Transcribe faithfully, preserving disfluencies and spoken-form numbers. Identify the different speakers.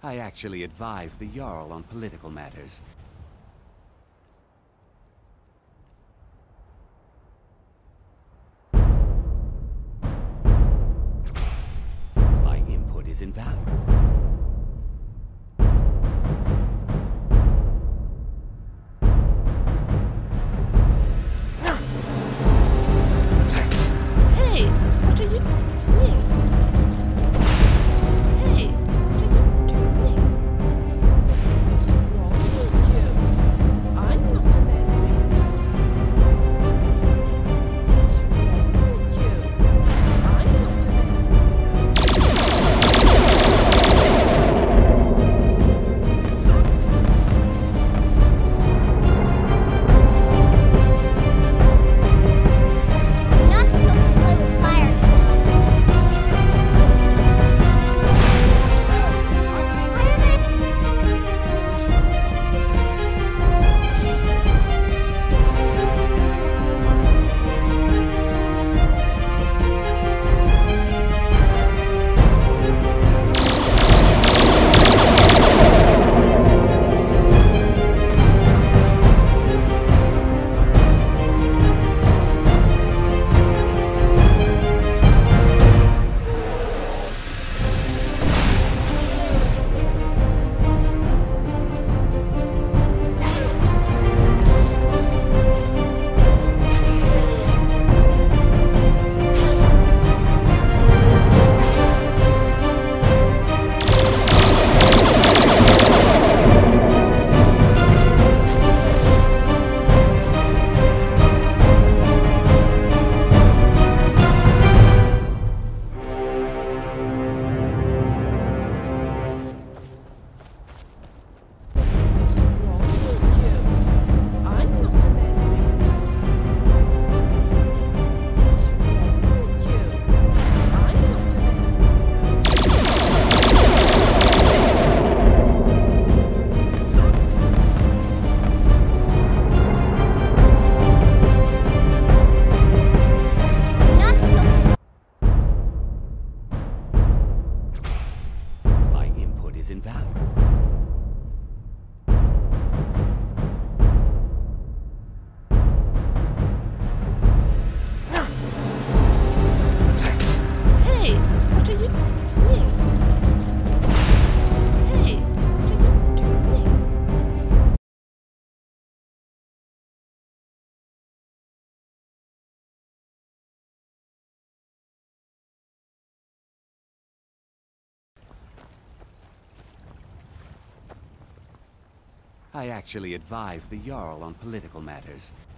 Speaker 1: I actually advise the Jarl on political matters. My input is invaluable.
Speaker 2: Hey, what are you doing? Hey, what are you doing? What's wrong with you? I'm not an enemy. What's wrong with you? I'm not an
Speaker 3: Not supposed to play with fire. Why are they? What's wrong with you? I'm not an enemy. What's wrong with you? I'm not an Not supposed to.
Speaker 1: My input is invaluable.
Speaker 2: Hey, what are you doing? Hey, what are you doing?
Speaker 1: I actually advise the Jarl on political matters.